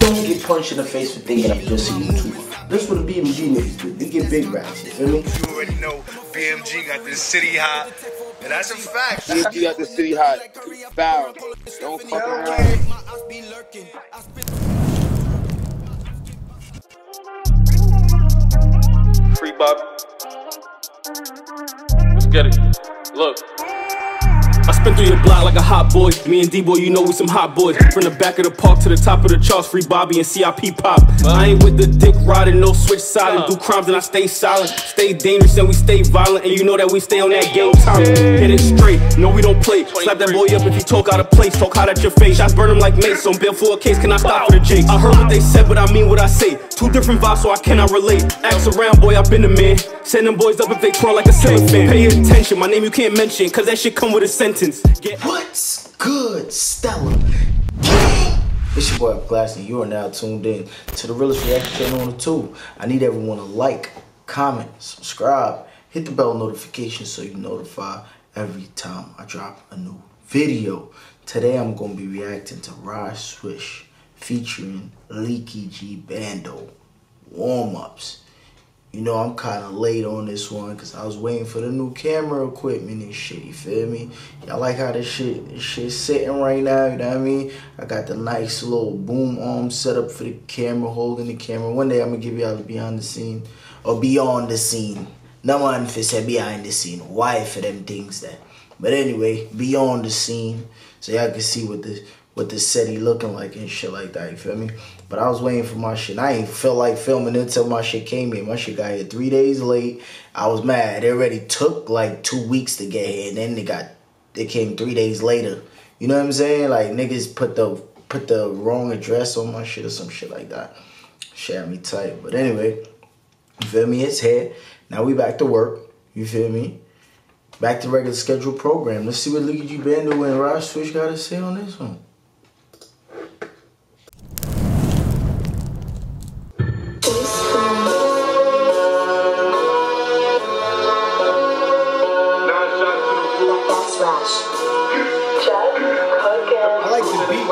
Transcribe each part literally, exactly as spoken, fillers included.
don't get punched in the face for thinking I'm just a YouTuber. That's what the B M G niggas do. They get big racks, you feel me? You already know B M G got this city hot, and that's a fact. B M G got this city hot. Foul. Don't fuck around. Free Bobby. Let's get it. Look. I spin through your block like a hot boy. Me and D-Boy, you know we some hot boys. From the back of the park to the top of the charts. Free Bobby and C I P pop. I ain't with the dick riding, no switch silent. Do crimes and I stay silent. Stay dangerous and we stay violent. And you know that we stay on that game time. Hit it straight, no we don't play. Slap that boy up if you talk out of place. Talk hot at your face. Shots burn him like mace. On bail for a case, can I stop for the jakes? I heard what they said, but I mean what I say. Two different vibes, so I cannot relate. Ask around, boy, I've been the man. Send them boys up if they twirl like a cellophane. Pay attention, my name you can't mention, cause that shit come with a sentence. Get What's good, Stella? It's your boy Glassy. You are now tuned in to the realest reaction channel on the tube. I need everyone to like, comment, subscribe, hit the bell notification so you notify every time I drop a new video. Today I'm gonna be reacting to Rod Swish featuring Leaky G Bando warm-ups. You know, I'm kind of late on this one because I was waiting for the new camera equipment and shit, you feel me? Y'all like how this shit, this shit's sitting right now, you know what I mean? I got the nice little boom arm set up for the camera, holding the camera. One day I'm going to give y'all the behind the scene, or beyond the scene. No one for say behind the scene. Why for them things that? But anyway, beyond the scene, so y'all can see what the what the setty looking like and shit like that, you feel me? But I was waiting for my shit. I ain't felt like filming until my shit came in. My shit got here three days late. I was mad. It already took like two weeks to get here, and then they got it came three days later. You know what I'm saying? Like niggas put the put the wrong address on my shit or some shit like that. Shit had me tight. But anyway, you feel me? It's here. Now we back to work. You feel me? Back to regular scheduled program. Let's see what Leaky G Bando and Rod Swish got to say on this one. I like the beat.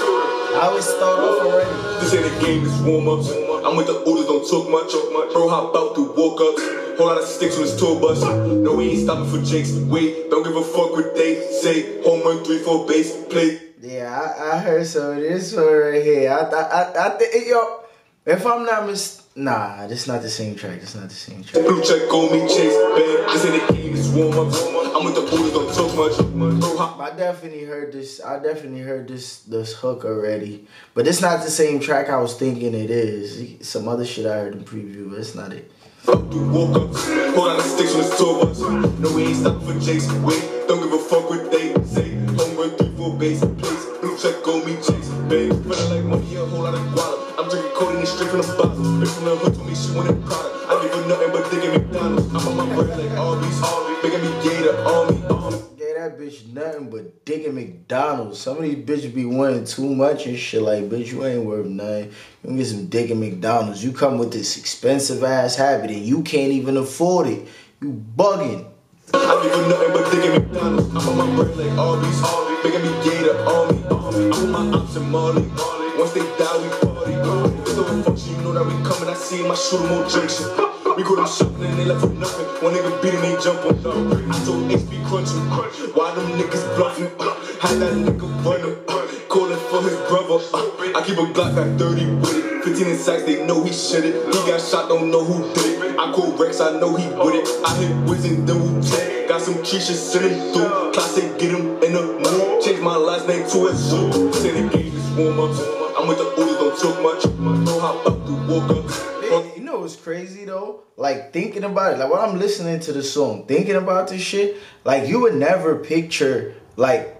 I always start off already. This ain't a game, it's warm-ups. I'm with the orders, don't talk much. Bro, hop out through walk-ups. Whole lot of sticks on his tour bus. No, we ain't stopping for Jakes. Wait, don't give a fuck what they say. Home run, three, four, base, play. Yeah, I, I heard some of this one right here. I, I, I, I think, yo, if I'm not mis... Nah, this not the same track. This not the same track. Blue check on me, Chase, bang. This ain't a game, it's warm-ups. I'm with the orders, don't talk much. Bro, hop. I definitely heard this. I definitely heard this this hook already. But it's not the same track I was thinking it is. Some other shit I heard in preview, but it's not it. Up through walk-ups. Whole lot of sticks on his tour bus. No, we ain't stopping for Jakes. Wait, don't give a fuck what they say. Home run, three, four, base, place. Blue check on me, Chase, bang. Feeling like money, a whole lot of guala. I'm drinking codeine straight from the bottle. Bitch from the hood told me she wanted product. I give her nothing but digging McDonald's. I'm on my bread like Arby's, making me gator on me. Gave that bitch nothing but digging McDonald's. Some of these bitches be wanting too much and shit. Like, bitch, you ain't worth nothing. You can get some digging McDonald's. You come with this expensive ass habit and you can't even afford it. You bugging. I give her nothing but digging McDonald's. I'm on my bread like Arby's, making me gator on me. I'm on my ops and Molly. Once they die, we party. It's over function, you know that we coming. I see my shooter more junction. We go them shopping and they left with nothing. One nigga beat him, they jump on them. I told H B crunching. Why them niggas bluffing? Had that nigga running. Calling for his brother. I keep a Glock at thirty with it. fifteen in sacks, they know he shit it. He got shot, don't know who did it. I call Rex, I know he with it. I hit Wiz and then Wu Tang. Got some Keisha, send him through. Classic, get him in the mood. Change my last name to a zoo. Say the game is warm-ups. I'm with the orders, don't talk much. Bro, hop up through walk-ups. You know what's crazy though? Like thinking about it, like when I'm listening to the song, thinking about this shit, like you would never picture like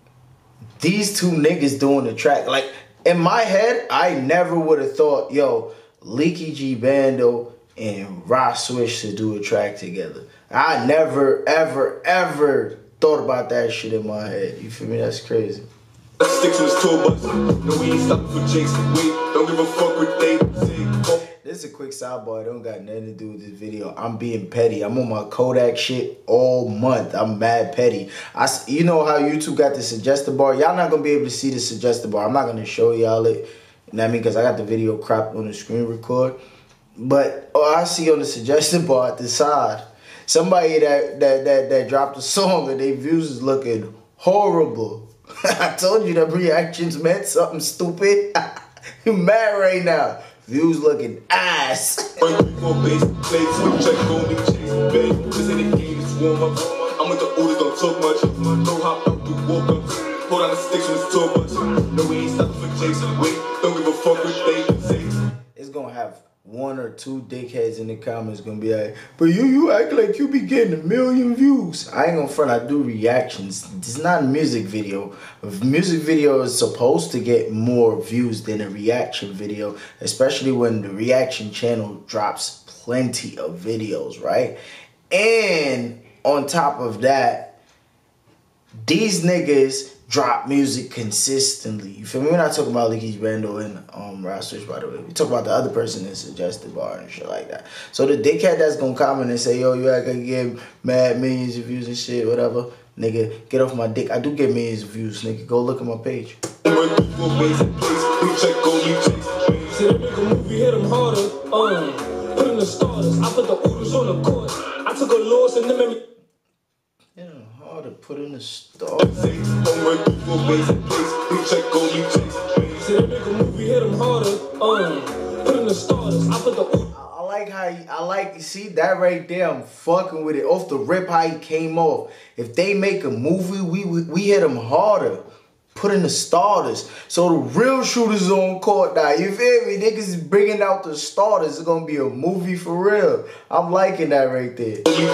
these two niggas doing the track. Like in my head, I never would have thought, yo, Leaky G Bando and Rod Swish to do a track together. I never, ever, ever thought about that shit in my head. You feel me? That's crazy. Sticks in his tour bus. No, we ain't stopping for Jakes. Wait, don't give a fuck what they say. This is a quick sidebar. I don't got nothing to do with this video. I'm being petty. I'm on my Kodak shit all month. I'm mad petty. I, you know how YouTube got the suggested bar? Y'all not going to be able to see the suggested bar. I'm not going to show y'all it You know what I mean? Because I got the video cropped on the screen record. But oh, I see on the suggestion bar at the side, somebody that that that, that dropped a song and their views is looking horrible. I told you that reactions meant something stupid. You mad right now. Views looking ass. I'm with the oldest, don't talk much. Don't hop out the walk up. Hold on the sticks when it's tour bus. No, we ain't stopping for Jason. Wait, don't give a fuck what they say. It's gonna have one or two dickheads in the comments gonna be like, but you you act like you be getting a million views. I ain't gonna front, I do reactions. It's not a music video. A music video is supposed to get more views than a reaction video, especially when the reaction channel drops plenty of videos, right? And on top of that, these niggas drop music consistently. You feel me? We're not talking about Leaky Randall and um Rasters, by the way. We talk about the other person that suggested bar and shit like that. So the dickhead that's gonna comment and say, yo, you act like you get mad millions of views and shit, whatever. Nigga, get off my dick. I do get millions of views, nigga. Go look at my page. See, they make a movie, hit them harder. Um, put in the starters. I put the orders on the court. I took a loss and then made me. Yeah, hard to put in the stars. See, they make a movie, hit them harder. Um, put in the starters. I put the orders. I like how he, I like you see that right there. I'm fucking with it off the rip. How he came off. If they make a movie, we we, we hit them harder. Put in the starters. So the real shooters on court now. You feel me? Niggas is bringing out the starters. It's gonna be a movie for real. I'm liking that right there.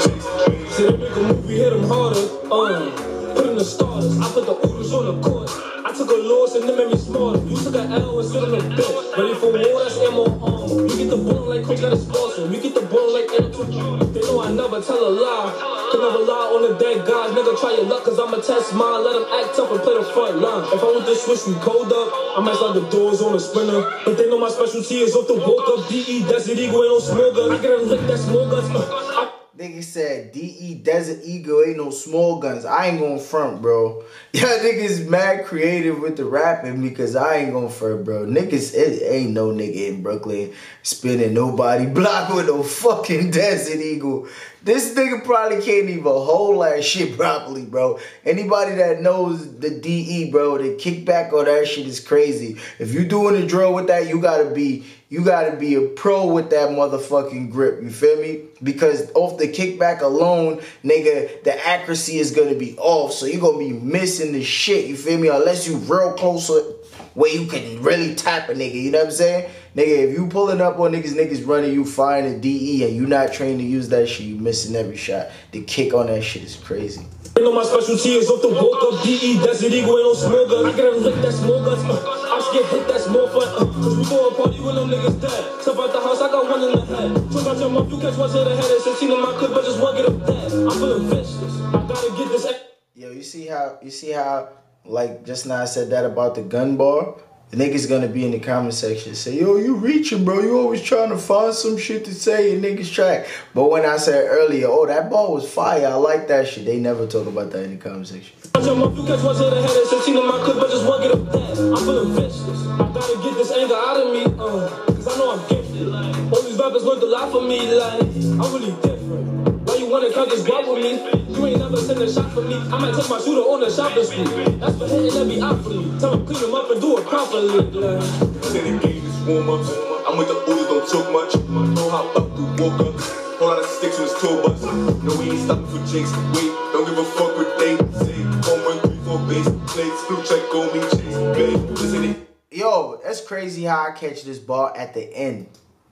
See, they make a movie, hit them harder. Um, put in the starters. I put the orders on the court. I took a loss and then made me smarter. You took an L and sit on the bench. Ready for war, that's ammo on. You get the ball like Coach got a sponsor. You get the ball like Antoine. They know I never tell a lie. Can never lie on the dead guys. Nigga, try your luck, cause I'ma test mine. Let them act tough and play the front line. If I want the switch, we cold up. I might slide the doors on a sprinter. But they know my specialty is off the walk up. D E, Desert Eagle, ain't no small guns. I get a lick, that's small guns. Uh, Nigga said D E Desert Eagle ain't no small guns. I ain't gonna front, bro. Y'all niggas mad creative with the rapping because I ain't gonna front, bro. Niggas, it ain't no nigga in Brooklyn spinning nobody block with no fucking Desert Eagle. This nigga probably can't even hold that shit properly, bro. Anybody that knows the D E, bro, the kickback on that shit is crazy. If you doing a drill with that, you gotta be, you gotta be a pro with that motherfucking grip. You feel me? Because off the kickback alone, nigga, the accuracy is gonna be off. So you're gonna be missing the shit. You feel me? Unless you real close where you can really tap a nigga. You know what I'm saying? Nigga, if you pulling up on niggas, niggas running you fine a D E and you not trained to use that shit, you missing every shot. The kick on that shit is crazy. You know my specialty is off the walk up. D E, Desert Eagle, ain't no small guns. I get a lick, that's small guns. Uh, I just get hit, that's more fun. Uh, Cause we go a party when them niggas dead. Step out the house, I got one in the head. Took out your mouth, you catch one to the head. And sixteen in my clip, but just one get up dead. I'm feeling vicious. I gotta get this. Yo, you see how, you see how, like, just now I said that about the gun bar? The niggas gonna be in the comment section and say, yo, you reaching, bro. You always trying to find some shit to say in niggas track. But when I said earlier, oh, that ball was fire, I like that shit. They never talk about that in the comment section. You catch one to the head and sixteen in my clip, but just one get up dead. I'm feeling vicious. I gotta get this anger out of me, uh, cause I know I'm gifted. All these rappers worth a lot for me, like, I'm really different. Why you wanna count this guap with me? You ain't never send a shot for me. I might take my shooter on the shopping street. That's for hitting every out for me. Tell him clean him up and do it properly. Like. Say the game is warm up. I'm with the oldest, don't talk much. Know how up to walk up. Hold on the sticks on his tour bus. No, we ain't stopping for Jakes. Wait, don't give a fuck what they say. Home run, three, four base plates. Blue check on me, chase. Babe, listen it. Yo, that's crazy how I catch this ball at the end.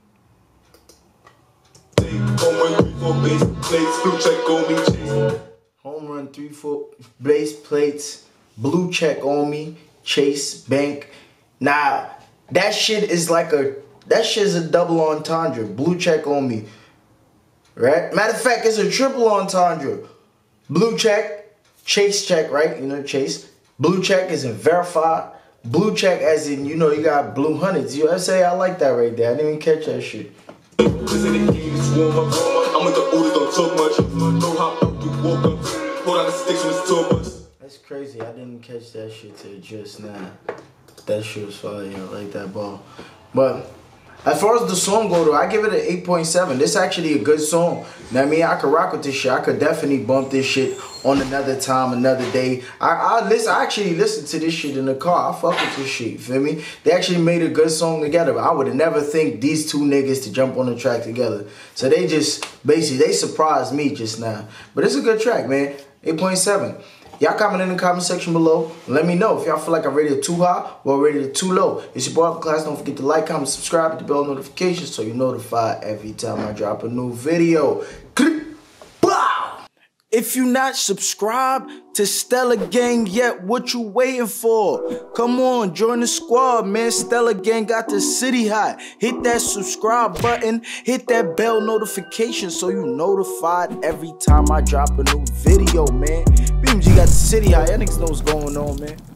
Home run, three, four base plates. Blue check on me, chase. Home run, three, four base plates. Blue check on me, Chase Bank. Nah, that shit is like a, that shit is a double entendre. Blue check on me. Right? Matter of fact, it's a triple entendre. Blue check, Chase check, right? You know, Chase. Blue check is in verified. Blue check as in, you know, you got blue hundreds. You know what I'm saying? I like that right there. I didn't even catch that shit. Listen, the game is warm up. I'm with the oldest, don't talk much. Know how up to walk up. Hold on the sticks on his tour bus. That's crazy. I didn't catch that shit till just now. That shit was fire. I like that ball. But as far as the song go, though, I give it an eight point seven. This actually a good song. Now, I mean, I could rock with this shit. I could definitely bump this shit on another time, another day. I I, listen, I actually listened to this shit in the car. I fuck with this shit, you feel me? They actually made a good song together. But I would have never think these two niggas to jump on the track together. So they just, basically, they surprised me just now. But it's a good track, man. eight point seven. Y'all comment in the comment section below. Let me know if y'all feel like I rated it too high or rated it too low. It's your boy Upper Class. Don't forget to like, comment, subscribe, hit the bell notifications so you're notified every time I drop a new video. Bow! If you not subscribed to Stella Gang yet, what you waiting for? Come on, join the squad, man. Stella Gang got the city hot. Hit that subscribe button. Hit that bell notification so you notified every time I drop a new video, man. B M G got the city hot. Y'all niggas know what's going on, man.